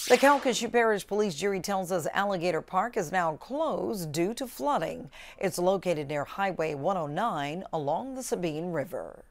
The Calcasieu Parish Police jury tells us Alligator Park is now closed due to flooding. It's located near Highway 109 along the Sabine River.